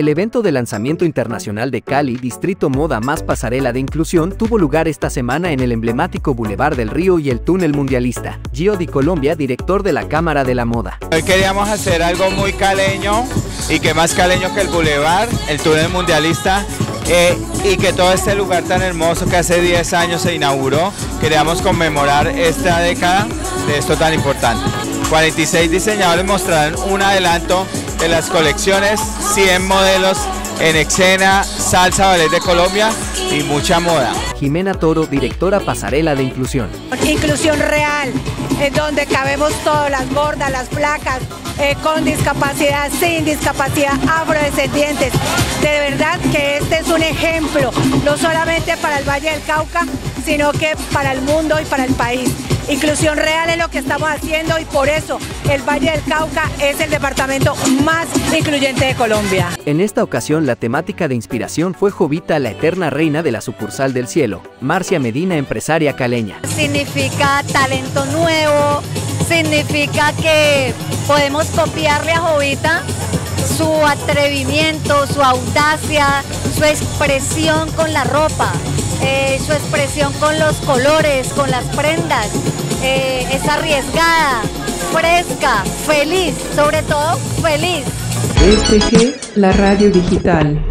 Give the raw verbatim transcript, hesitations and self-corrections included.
El evento de lanzamiento internacional de Cali, Distrito Moda más Pasarela de Inclusión, tuvo lugar esta semana en el emblemático Boulevard del Río y el Túnel Mundialista. Gio Di Colombia, director de la Cámara de la Moda. Hoy queríamos hacer algo muy caleño, y que más caleño que el Boulevard, el Túnel Mundialista, eh, y que todo este lugar tan hermoso que hace diez años se inauguró. Queríamos conmemorar esta década de esto tan importante. cuarenta y seis diseñadores mostrarán un adelanto de las colecciones, cien modelos en escena, salsa, ballet de Colombia y mucha moda. Jimena Toro, directora Pasarela de Inclusión. Inclusión real, en donde cabemos todas, las gordas, las flacas, eh, con discapacidad, sin discapacidad, afrodescendientes. De verdad que este es un ejemplo, no solamente para el Valle del Cauca, sino que para el mundo y para el país. Inclusión real es lo que estamos haciendo y por eso el Valle del Cauca es el departamento más incluyente de Colombia. En esta ocasión la temática de inspiración fue Jovita, la eterna reina de la sucursal del cielo. Marcia Medina, empresaria caleña. Significa talento nuevo, significa que podemos copiarle a Jovita su atrevimiento, su audacia, su expresión con la ropa. Eh, su expresión con los colores, con las prendas, eh, es arriesgada, fresca, feliz, sobre todo feliz. S G, la radio digital.